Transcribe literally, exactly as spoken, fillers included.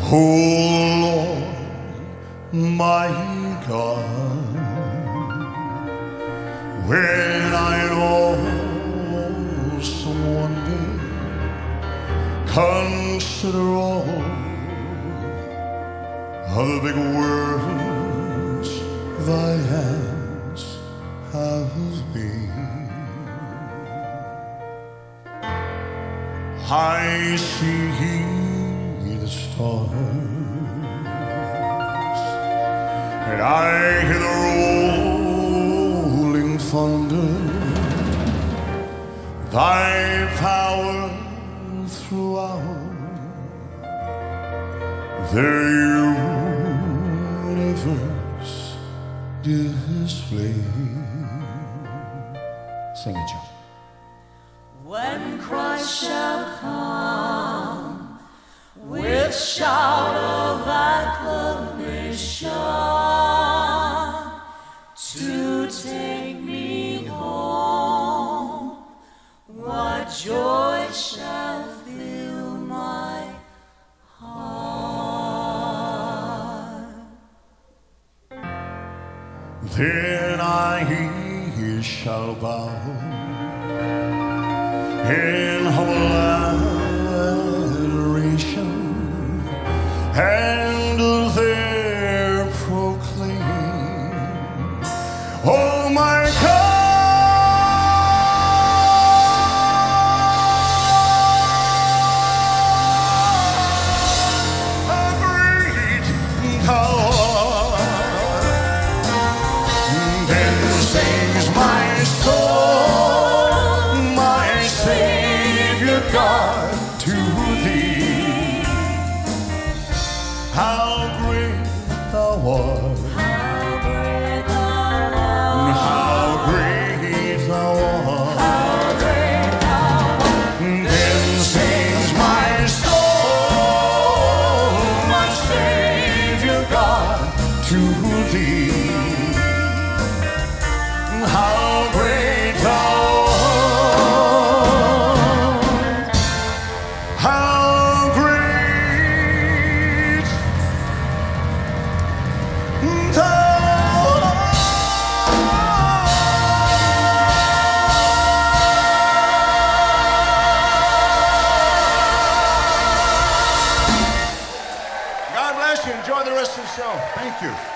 Oh Lord, my God, when I also one day consider all of the big words thy hands have made, I see the stars, and I hear the rolling thunder, thy power throughout the universe display. Sing it, John. When Christ shall come with shout of acclamation to take me home, what joy shall fill my heart. Then I shall bow in humble adoration and there proclaim, oh my God, how great thou art. Then sings my soul, my Savior God, to thee. How great thou art. How great thou art. How great thou art. How great thou art. Then sings my soul, my Savior God, to thee. How great thou art. How great thou art. God bless you. Enjoy the rest of the show. Thank you.